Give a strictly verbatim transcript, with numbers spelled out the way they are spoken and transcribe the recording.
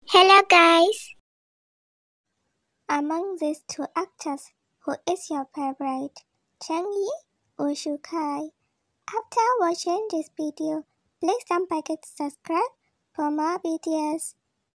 Hello guys! Among these two actors, who is your favorite, Cheng or Shukai? After watching this video, please don't forget to subscribe for more videos.